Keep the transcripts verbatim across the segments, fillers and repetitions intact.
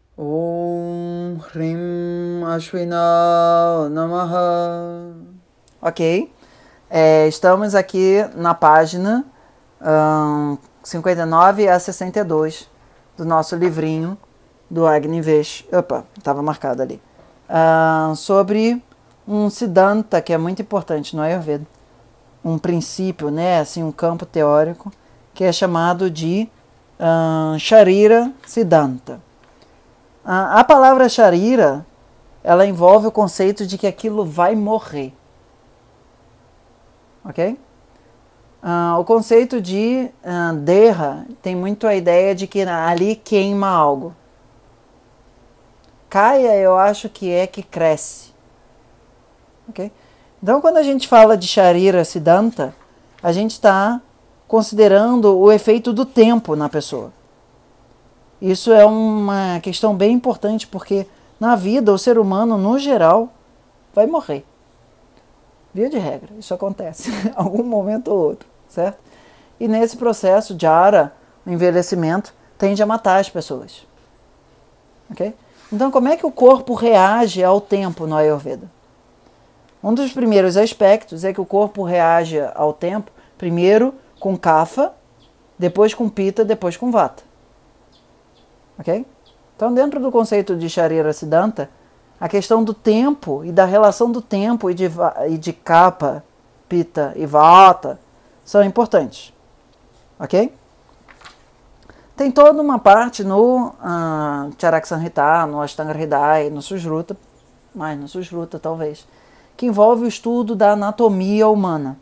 Om Hrim Ashwina Namaha. Ok, é, estamos aqui na página um, cinquenta e nove a sessenta e dois do nosso livrinho do Agnivesh. Opa, estava marcado ali. Uh, sobre um Siddhanta que é muito importante no Ayurveda. Um princípio, né, assim, um campo teórico que é chamado de uh, Sharira Siddhanta. A palavra Sharira, ela envolve o conceito de que aquilo vai morrer. Ok? Uh, o conceito de uh, Deha tem muito a ideia de que ali queima algo. Kaya, eu acho que é que cresce. Ok? Então, quando a gente fala de Sharira Siddhanta, a gente está considerando o efeito do tempo na pessoa. Isso é uma questão bem importante, porque na vida o ser humano, no geral, vai morrer. Via de regra, isso acontece em algum momento ou outro, certo? E nesse processo, jara, o envelhecimento, tende a matar as pessoas. Ok? Então, como é que o corpo reage ao tempo no Ayurveda? Um dos primeiros aspectos é que o corpo reage ao tempo, primeiro com Kapha, depois com Pitta, depois com Vata. Ok? Então, dentro do conceito de Sharira Siddhanta, a questão do tempo e da relação do tempo e de, e de Kapha, Pitta e Vata são importantes. Ok? Tem toda uma parte no uh, Charak Samhita, no Ashtanga Hridaya, no Sushruta, mais no Sushruta talvez, que envolve o estudo da anatomia humana.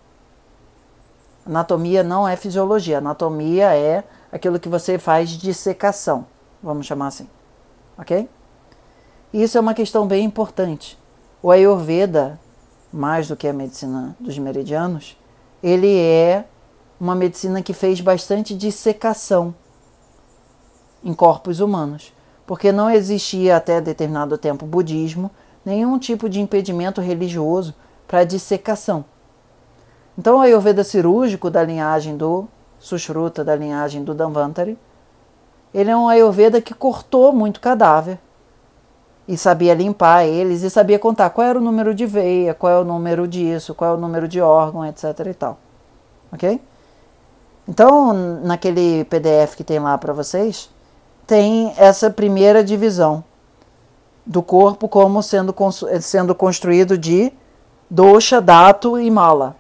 Anatomia não é fisiologia, anatomia é aquilo que você faz de dissecação, vamos chamar assim, ok? Isso é uma questão bem importante. O Ayurveda, mais do que a medicina dos meridianos, ele é uma medicina que fez bastante dissecação em corpos humanos, porque não existia até determinado tempo budismo, nenhum tipo de impedimento religioso para dissecação. Então o Ayurveda cirúrgico da linhagem do Sushruta, da linhagem do Dhanvantari, ele é um Ayurveda que cortou muito cadáver e sabia limpar eles e sabia contar qual era o número de veia, qual é o número disso, qual é o número de órgão, etc e tal. Ok? Então, naquele P D F que tem lá para vocês, tem essa primeira divisão do corpo como sendo, sendo construído de dosha, dato e mala.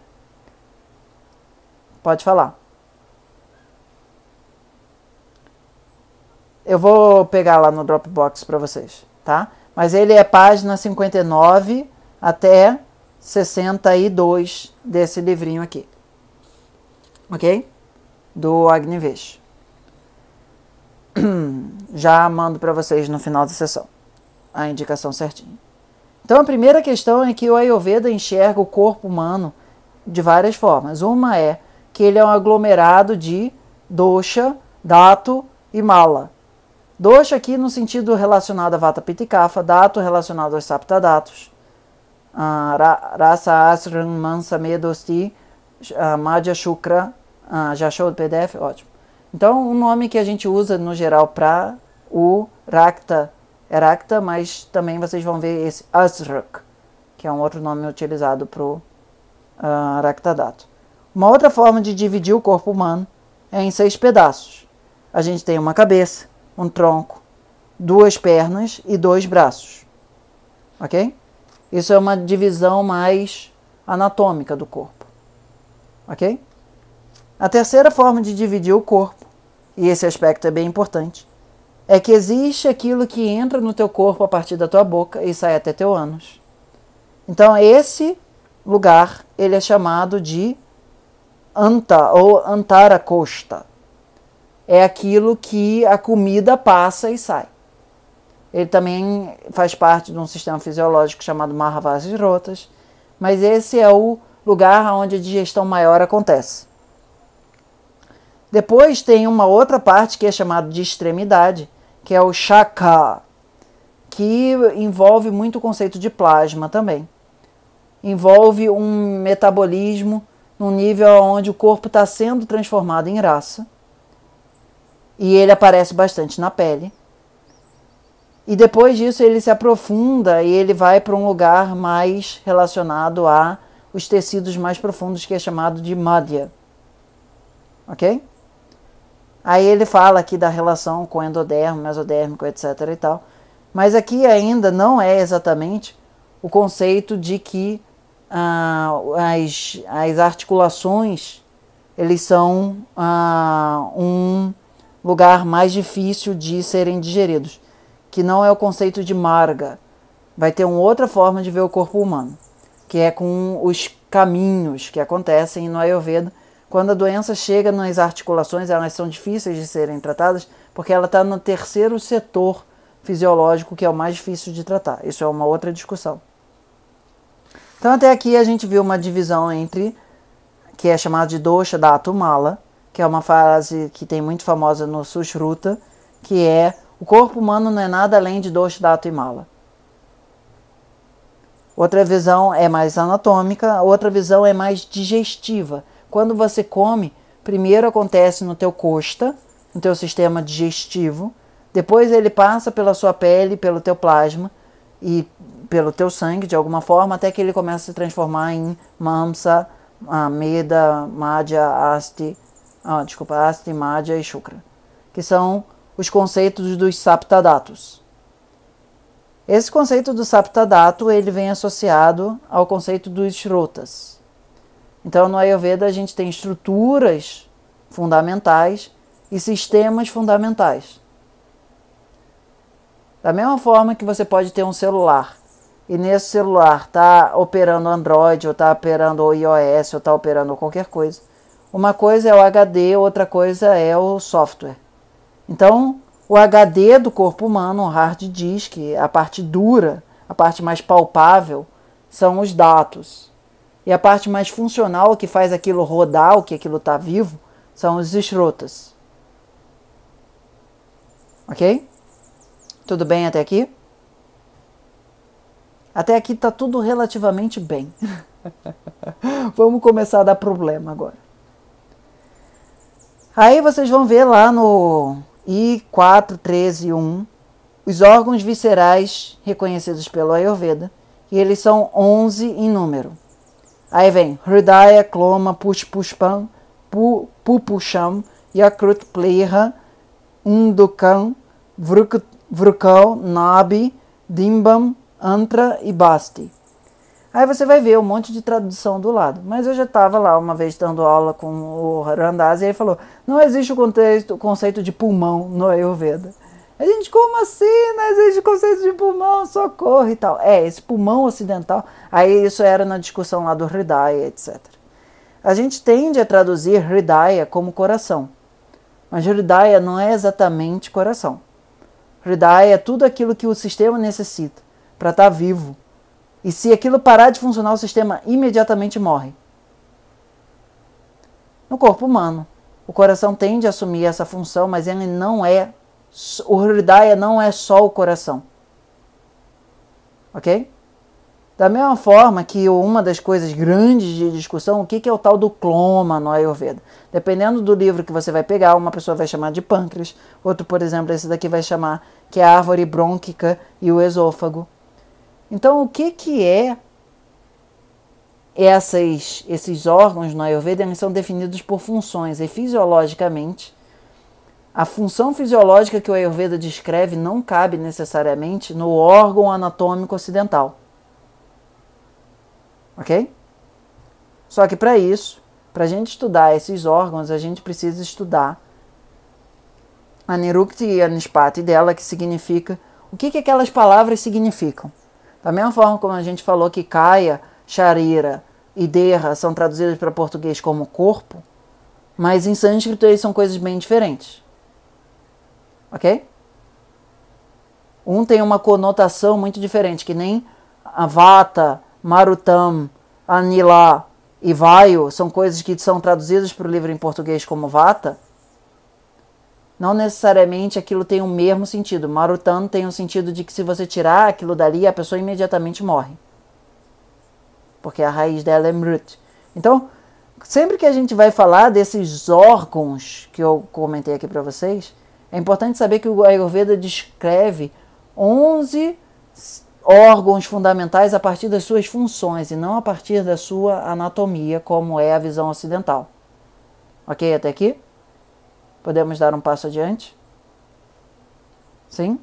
Pode falar. Eu vou pegar lá no Dropbox para vocês, tá? Mas ele é página cinquenta e nove até sessenta e dois desse livrinho aqui. Ok? Do Agnivesh. Já mando para vocês no final da sessão a indicação certinha. Então a primeira questão é que o Ayurveda enxerga o corpo humano de várias formas. Uma é que ele é um aglomerado de dosha, dato e mala. Dosha aqui no sentido relacionado a Vata, Pitta e Kapha, dato relacionado aos saptadatos, uh, Rasa, Asran, Mansa, Medosti, uh, Madhya, Shukra, uh, já achou o P D F? Ótimo. Então, um nome que a gente usa no geral para o Rakta é Rakta, mas também vocês vão ver esse Asrak, que é um outro nome utilizado para o uh, Raktadato. Uma outra forma de dividir o corpo humano é em seis pedaços. A gente tem uma cabeça, um tronco, duas pernas e dois braços. Ok? Isso é uma divisão mais anatômica do corpo. Ok? A terceira forma de dividir o corpo, e esse aspecto é bem importante, é que existe aquilo que entra no teu corpo a partir da tua boca e sai até teu ânus. Então esse lugar, ele é chamado de anta ou antarakosta. É aquilo que a comida passa e sai. Ele também faz parte de um sistema fisiológico chamado Mahavasrotas, mas esse é o lugar onde a digestão maior acontece. Depois tem uma outra parte que é chamada de extremidade, que é o Shaka, que envolve muito o conceito de plasma também. Envolve um metabolismo num nível onde o corpo está sendo transformado em raça, e ele aparece bastante na pele. E depois disso ele se aprofunda e ele vai para um lugar mais relacionado a os tecidos mais profundos, que é chamado de Madhya. Ok? Aí ele fala aqui da relação com endodermo, mesodérmico, etc e tal. Mas aqui ainda não é exatamente o conceito de que ah, as, as articulações eles são ah, um lugar mais difícil de serem digeridos, que não é o conceito de marga. Vai ter uma outra forma de ver o corpo humano, que é com os caminhos que acontecem no Ayurveda. Quando a doença chega nas articulações, elas são difíceis de serem tratadas, porque ela está no terceiro setor fisiológico, que é o mais difícil de tratar. Isso é uma outra discussão. Então até aqui a gente viu uma divisão entre, que é chamada de dosha, dhatu, mala, que é uma frase que tem muito famosa no Sushruta, que é: o corpo humano não é nada além de dosha, dhatu e mala. Outra visão é mais anatômica, outra visão é mais digestiva. Quando você come, primeiro acontece no teu costa, no teu sistema digestivo, depois ele passa pela sua pele, pelo teu plasma e pelo teu sangue, de alguma forma, até que ele começa a se transformar em mamsa, meda, madhya, asti, ah, desculpa, asti, madhya e shukra, que são os conceitos dos saptadatus. Esse conceito do saptadatu, ele vem associado ao conceito dos shrotas. Então, no Ayurveda, a gente tem estruturas fundamentais e sistemas fundamentais. Da mesma forma que você pode ter um celular, e nesse celular está operando Android, ou está operando o iOS, ou está operando qualquer coisa. Uma coisa é o H D, outra coisa é o software. Então, o H D do corpo humano, o hard disk, a parte dura, a parte mais palpável, são os dados. E a parte mais funcional, que faz aquilo rodar, o que aquilo está vivo, são os shrotas. Ok? Tudo bem até aqui? Até aqui está tudo relativamente bem. Vamos começar a dar problema agora. Aí vocês vão ver lá no I quatro, treze, um, os órgãos viscerais reconhecidos pelo Ayurveda, e eles são onze em número. Aí vem Hridaya, Kloma, Pushpushpam, Pupusham, Yakrut, Pleha, Undukam, Vrukal, Nabi, Dimbam, Antra e Basti. Aí você vai ver um monte de tradução do lado. Mas eu já estava lá uma vez dando aula com o Randazzi e ele falou: não existe o, contexto, o conceito de pulmão no Ayurveda. A gente, como assim? Não existe o conceito de pulmão, socorro e tal. É, esse pulmão ocidental, aí isso era na discussão lá do Hridaya, etcétera. A gente tende a traduzir Hridaya como coração. Mas Hridaya não é exatamente coração. Hridaya é tudo aquilo que o sistema necessita para estar vivo. E se aquilo parar de funcionar, o sistema imediatamente morre. No corpo humano, o coração tende a assumir essa função, mas ele não é, o Hridaya não é só o coração. Ok? Da mesma forma que uma das coisas grandes de discussão, o que é o tal do cloma no Ayurveda? Dependendo do livro que você vai pegar, uma pessoa vai chamar de pâncreas, outro, por exemplo, esse daqui vai chamar que é a árvore brônquica e o esôfago. Então, o que, que é essas, esses órgãos no Ayurveda? Eles são definidos por funções e fisiologicamente, a função fisiológica que o Ayurveda descreve não cabe necessariamente no órgão anatômico ocidental. Ok? Só que para isso, para a gente estudar esses órgãos, a gente precisa estudar a Nirukti e a Nispati dela, que significa o que, que aquelas palavras significam. Da mesma forma como a gente falou que Kaya, Sharira e Deha são traduzidos para português como corpo, mas em sânscrito eles são coisas bem diferentes. Ok? Um tem uma conotação muito diferente, que nem a Vata, Marutam, Anila e Vayu são coisas que são traduzidas para o livro em português como Vata. Não necessariamente aquilo tem o mesmo sentido. Marutam tem o sentido de que se você tirar aquilo dali, a pessoa imediatamente morre. Porque a raiz dela é Mrut. Então, sempre que a gente vai falar desses órgãos que eu comentei aqui para vocês, é importante saber que o Ayurveda descreve onze órgãos fundamentais a partir das suas funções e não a partir da sua anatomia, como é a visão ocidental. Ok até aqui? Podemos dar um passo adiante? Sim?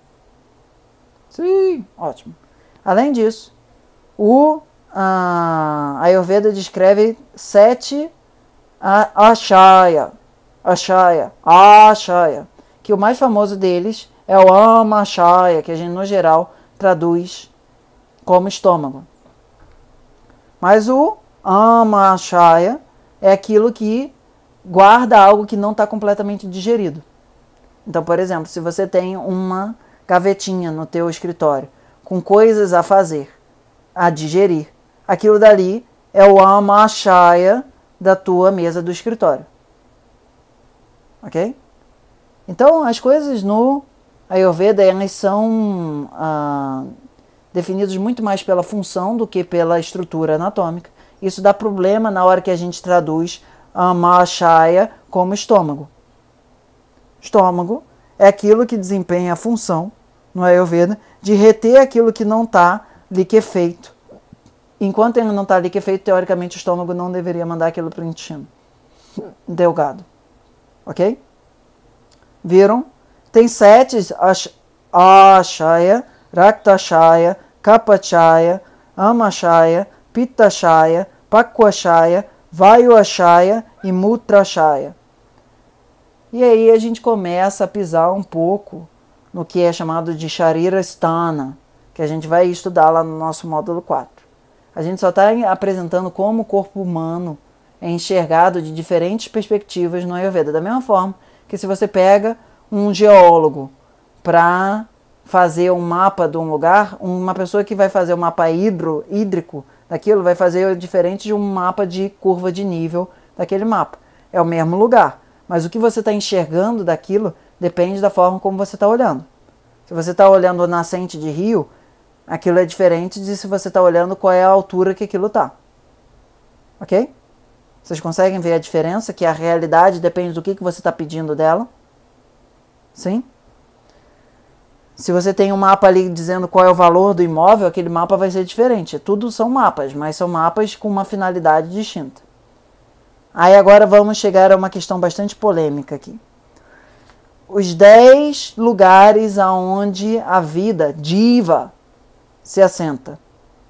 Sim, ótimo. Além disso, o a Ayurveda descreve sete ashaya, ashaya, ashaya, que o mais famoso deles é o amashaya, que a gente no geral traduz como estômago. Mas o amashaya é aquilo que guarda algo que não está completamente digerido. Então, por exemplo, se você tem uma gavetinha no teu escritório com coisas a fazer, a digerir, aquilo dali é o amashaya da tua mesa do escritório. Ok? Então, as coisas no Ayurveda, elas são ah, definidas muito mais pela função do que pela estrutura anatômica. Isso dá problema na hora que a gente traduz amashaya como estômago. Estômago é aquilo que desempenha a função, no Ayurveda, de reter aquilo que não está liquefeito. Enquanto ele não está liquefeito, teoricamente o estômago não deveria mandar aquilo para o intestino delgado. Ok? Viram? Tem sete ashaya, raktashaya, kapachaya, amashaya, pittashaya, pakwashaya, vayuashaya e mutrashaya. E aí a gente começa a pisar um pouco no que é chamado de Sharira Sthana, que a gente vai estudar lá no nosso módulo quatro. A gente só está apresentando como o corpo humano é enxergado de diferentes perspectivas no Ayurveda. Da mesma forma que se você pega um geólogo para fazer um mapa de um lugar, uma pessoa que vai fazer o um mapa hidro, hídrico daquilo vai fazer diferente de um mapa de curva de nível daquele mapa. É o mesmo lugar, mas o que você está enxergando daquilo depende da forma como você está olhando. Se você está olhando a nascente de rio, aquilo é diferente de se você está olhando qual é a altura que aquilo está. Ok? Vocês conseguem ver a diferença? Que a realidade depende do que, que você está pedindo dela? Sim? Se você tem um mapa ali dizendo qual é o valor do imóvel, aquele mapa vai ser diferente. Tudo são mapas, mas são mapas com uma finalidade distinta. Aí agora vamos chegar a uma questão bastante polêmica aqui. Os dez lugares aonde a vida diva se assenta.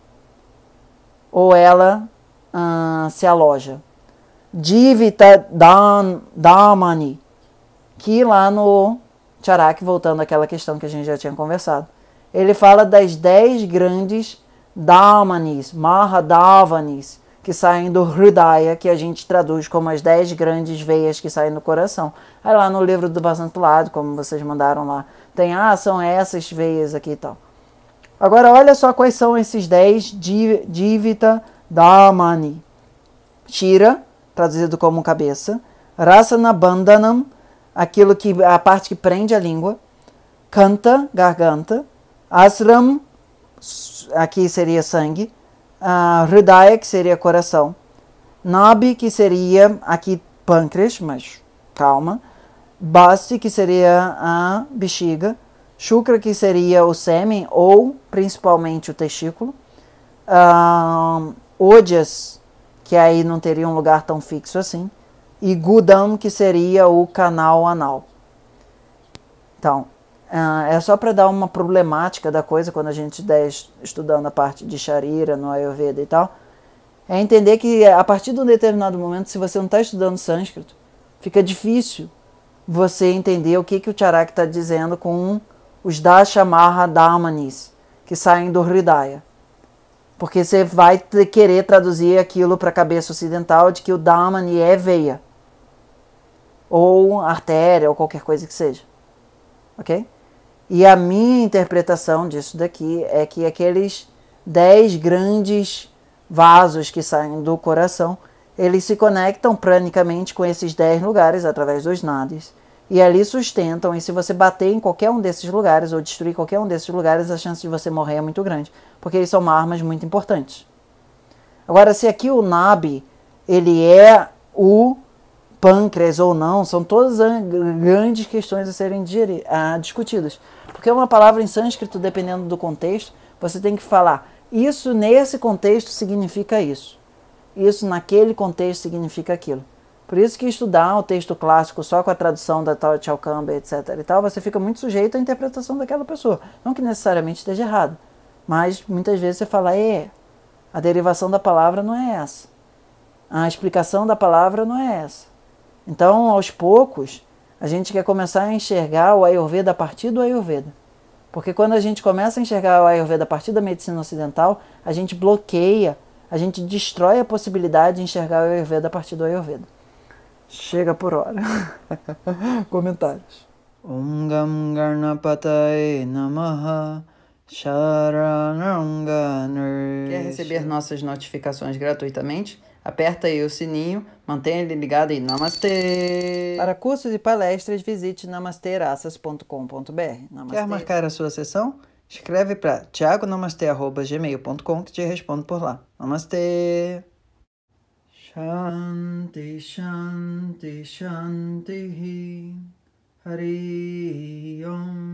Ou ela hum, se aloja. Divita Dhamani. Que lá no Charak, voltando àquela questão que a gente já tinha conversado, ele fala das dez grandes Dhammanis, Mahadavanis, que saem do Hridaya, que a gente traduz como as dez grandes veias que saem do coração. Aí lá no livro do Bastante Lado, como vocês mandaram lá, tem, ah, são essas veias aqui e tal. Agora, olha só quais são esses dez Divita Dhamani. Shira, traduzido como cabeça. Rasana Bandhanam, aquilo que, a parte que prende a língua. Kanta, garganta. Asram, aqui seria sangue. Uh, Hridaya, que seria coração. Nabi, que seria aqui pâncreas, mas calma. Basti, que seria a bexiga. Shukra, que seria o sêmen ou principalmente o testículo. Uh, Ojas, que aí não teria um lugar tão fixo assim. E Gudam, que seria o canal anal. Então, uh, é só para dar uma problemática da coisa quando a gente estiver estudando a parte de Sharira, no Ayurveda e tal. É entender que a partir de um determinado momento, se você não está estudando sânscrito, fica difícil você entender o que, que o Charak está dizendo com os Dasha Maha Dhammanis, que saem do Hridaya. Porque você vai querer traduzir aquilo para a cabeça ocidental de que o Dhamani é veia. Ou artéria, ou qualquer coisa que seja. Ok? E a minha interpretação disso daqui é que aqueles dez grandes vasos que saem do coração, eles se conectam pranicamente com esses dez lugares através dos nadis. E ali sustentam, e se você bater em qualquer um desses lugares, ou destruir qualquer um desses lugares, a chance de você morrer é muito grande. Porque eles são armas muito importantes. Agora, se aqui o Nabi, ele é o pâncreas ou não, são todas grandes questões a serem digeri- a discutidas. Porque Porque uma palavra em sânscrito, dependendo do contexto, você tem que falar, isso nesse contexto significa isso. Isso naquele contexto significa aquilo. Por isso que estudar o texto clássico só com a tradução da tal Chalcamba, etc e tal, você fica muito sujeito à interpretação daquela pessoa. Não que necessariamente esteja errado, mas muitas vezes você fala, é, a derivação da palavra não é essa. A explicação da palavra não é essa. Então, aos poucos, a gente quer começar a enxergar o Ayurveda a partir do Ayurveda. Porque quando a gente começa a enxergar o Ayurveda a partir da medicina ocidental, a gente bloqueia, a gente destrói a possibilidade de enxergar o Ayurveda a partir do Ayurveda. Chega por hora. Comentários. Om Gam Garnapataye Namaha Sharanam Ganesh. Quer receber nossas notificações gratuitamente? Aperta aí o sininho, mantenha ele ligado e Namastê! Para cursos e palestras, visite namasteraças ponto com ponto br. Quer marcar a sua sessão? Escreve para thiago namastê arroba gmail ponto com que te respondo por lá. Namastê! Shanti, Shanti, Shanti, Hari Om.